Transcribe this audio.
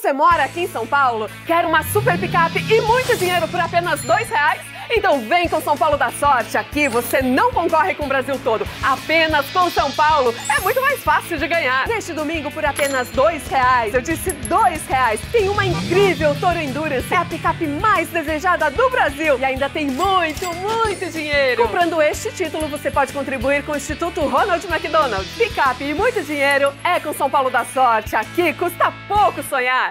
Você mora aqui em São Paulo? Quer uma super picape e muito dinheiro por apenas R$2? Então vem com São Paulo da Sorte. Aqui você não concorre com o Brasil todo, apenas com São Paulo. É muito mais fácil de ganhar. Neste domingo, por apenas R$2, eu disse R$2, tem uma incrível Toro Endurance. É a picape mais desejada do Brasil e ainda tem muito dinheiro. Comprando este título, você pode contribuir com o Instituto Ronald McDonald. Picape e muito dinheiro é com São Paulo da Sorte. Aqui custa pouco sonhar.